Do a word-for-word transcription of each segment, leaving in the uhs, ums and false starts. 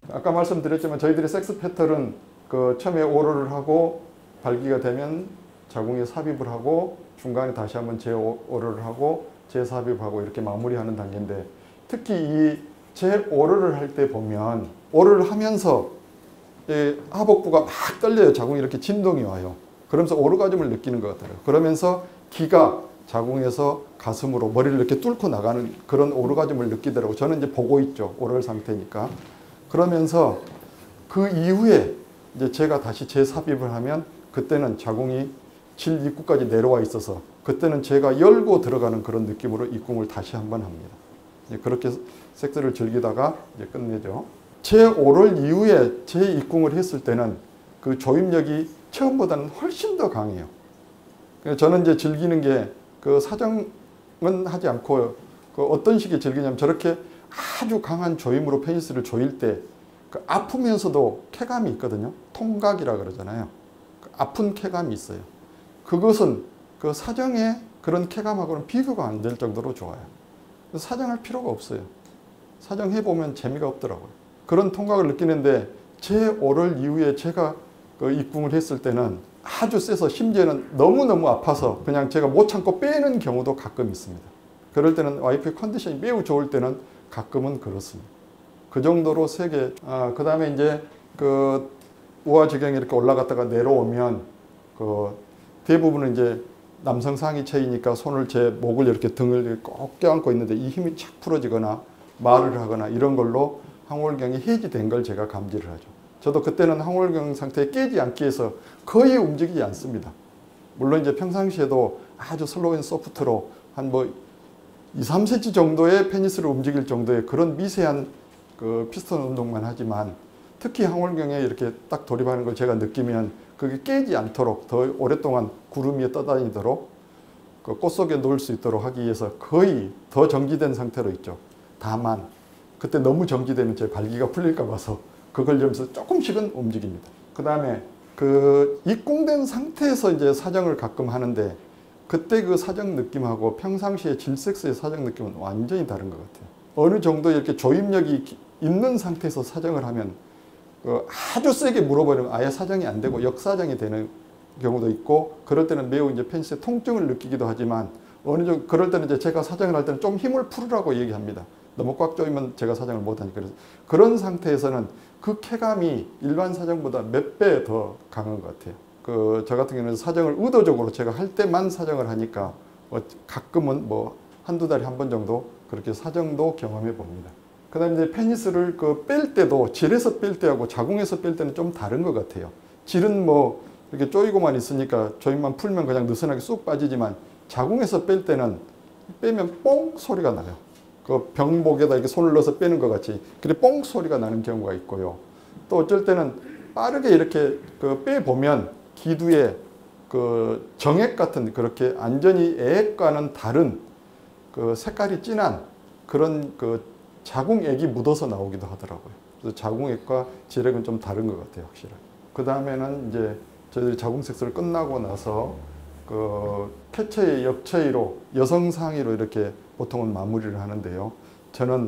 아까 말씀드렸지만 저희들의 섹스 패턴은 그 처음에 오럴을 하고 발기가 되면 자궁에 삽입을 하고 중간에 다시 한번 재오럴을 하고 재삽입하고 이렇게 마무리하는 단계인데, 특히 이 재오럴을 할 때 보면 오럴을 하면서 이 하복부가 막 떨려요. 자궁이 이렇게 진동이 와요. 그러면서 오르가즘을 느끼는 것 같아요. 그러면서 기가 자궁에서 가슴으로 머리를 이렇게 뚫고 나가는 그런 오르가즘을 느끼더라고요. 저는 이제 보고 있죠. 오럴 상태니까. 그러면서 그 이후에 이제 제가 다시 재삽입을 하면 그때는 자궁이 질 입구까지 내려와 있어서 그때는 제가 열고 들어가는 그런 느낌으로 입궁을 다시 한번 합니다. 이제 그렇게 섹스를 즐기다가 이제 끝내죠. 재오럴 이후에 재입궁을 했을 때는 그 조임력이 처음보다는 훨씬 더 강해요. 저는 이제 즐기는 게 그 사정은 하지 않고 그 어떤 식의 즐기냐면 저렇게 아주 강한 조임으로 페니스를 조일 때 그 아프면서도 쾌감이 있거든요. 통각이라 그러잖아요. 그 아픈 쾌감이 있어요. 그것은 그 사정의 그런 쾌감하고는 비교가 안 될 정도로 좋아요. 사정할 필요가 없어요. 사정해보면 재미가 없더라고요. 그런 통각을 느끼는데 재오럴 이후에 제가 그 입궁을 했을 때는 아주 세서 심지어는 너무너무 아파서 그냥 제가 못 참고 빼는 경우도 가끔 있습니다. 그럴 때는 와이프의 컨디션이 매우 좋을 때는 가끔은 그렇습니다. 그 정도로 세게. 아, 그 다음에 이제 그 우하지경이 이렇게 올라갔다가 내려오면 그 대부분은 이제 남성 상위 체이니까 손을 제 목을 이렇게 등을 꼭 껴안고 있는데 이 힘이 착 풀어지거나 말을 하거나 이런 걸로 항월경이 해지된 걸 제가 감지를 하죠. 저도 그때는 항월경 상태에 깨지 않기 위해서 거의 움직이지 않습니다. 물론 이제 평상시에도 아주 슬로우 앤 소프트로 한 뭐 이, 삼 센티미터 정도의 페니스를 움직일 정도의 그런 미세한 그 피스톤 운동만 하지만 특히 항월경에 이렇게 딱 돌입하는 걸 제가 느끼면 그게 깨지 않도록 더 오랫동안 구름 위에 떠다니도록 그 꽃 속에 놓을 수 있도록 하기 위해서 거의 더 정지된 상태로 있죠. 다만 그때 너무 정지되면 제 발기가 풀릴까 봐서 그걸 염서 조금씩은 움직입니다. 그 다음에 그 입궁된 상태에서 이제 사정을 가끔 하는데 그때 그 사정 느낌하고 평상시에 질섹스의 사정 느낌은 완전히 다른 것 같아요. 어느 정도 이렇게 조임력이 있는 상태에서 사정을 하면 그 아주 세게 물어버리면 아예 사정이 안 되고 역사정이 되는 경우도 있고, 그럴 때는 매우 이제 페니스의 통증을 느끼기도 하지만 어느 정도 그럴 때는 이제 제가 사정을 할 때는 좀 힘을 풀으라고 얘기합니다. 너무 꽉 조이면 제가 사정을 못하니까. 그래서 그런 상태에서는 그 쾌감이 일반 사정보다 몇 배 더 강한 것 같아요. 그 저 같은 경우는 사정을 의도적으로 제가 할 때만 사정을 하니까 뭐 가끔은 뭐 한두 달에 한 번 정도 그렇게 사정도 경험해 봅니다. 그 다음에 이제 페니스를 그 뺄 때도 질에서 뺄 때하고 자궁에서 뺄 때는 좀 다른 것 같아요. 질은 뭐 이렇게 조이고만 있으니까 조임만 풀면 그냥 느슨하게 쑥 빠지지만 자궁에서 뺄 때는 빼면 뽕 소리가 나요. 그 병목에다 이렇게 손을 넣어서 빼는 것 같이 그래 뽕 소리가 나는 경우가 있고요. 또 어쩔 때는 빠르게 이렇게 그 빼보면 기두에 그 정액 같은 그렇게 완전히 애액과는 다른 그 색깔이 진한 그런 그 자궁액이 묻어서 나오기도 하더라고요. 그래서 자궁액과 질액은 좀 다른 것 같아요, 확실하게. 그 다음에는 이제 저희들이 자궁 섹스를 끝나고 나서 그 쾌체의 역체의로 여성 상의로 이렇게 보통은 마무리를 하는데요. 저는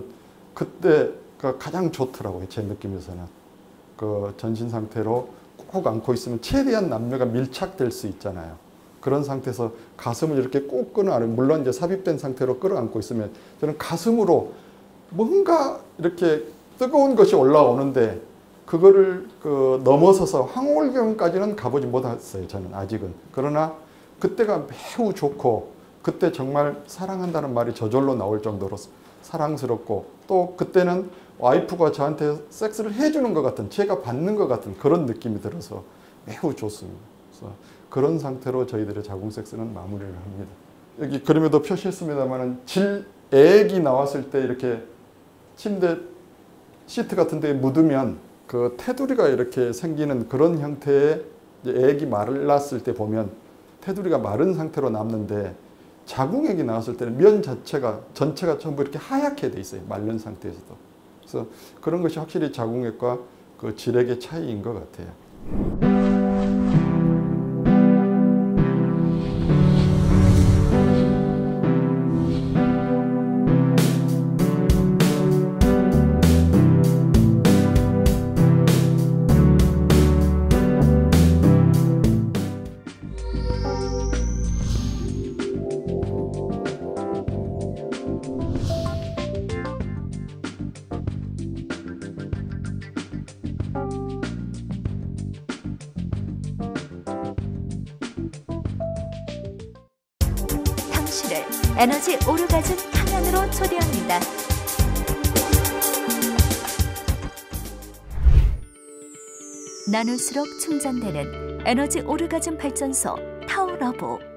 그때가 가장 좋더라고요. 제 느낌에서는. 그 전신 상태로 꾹 안고 있으면 최대한 남녀가 밀착될 수 있잖아요. 그런 상태에서 가슴을 이렇게 꾹 끌어안고, 물론 이제 삽입된 상태로 끌어안고 있으면 저는 가슴으로 뭔가 이렇게 뜨거운 것이 올라오는데 그거를 그 넘어서서 항월경까지는 가보지 못했어요. 저는 아직은. 그러나 그때가 매우 좋고 그때 정말 사랑한다는 말이 저절로 나올 정도로 사랑스럽고, 또 그때는 와이프가 저한테 섹스를 해주는 것 같은, 제가 받는 것 같은 그런 느낌이 들어서 매우 좋습니다. 그래서 그런 상태로 저희들의 자궁 섹스는 마무리를 합니다. 여기 그림에도 표시했습니다만 질액이 나왔을 때 이렇게 침대 시트 같은 데 묻으면 그 테두리가 이렇게 생기는 그런 형태의 액이 말랐을 때 보면 테두리가 마른 상태로 남는데, 자궁액이 나왔을 때는 면 자체가 전체가 전부 이렇게 하얗게 돼 있어요. 마른 상태에서도. 그래서 그런 것이 확실히 자궁액과 그 질액의 차이인 것 같아요. 에너지 오르가즘 탕안으로 초대합니다. 나눌수록 충전되는 에너지 오르가즘 발전소 타오러브.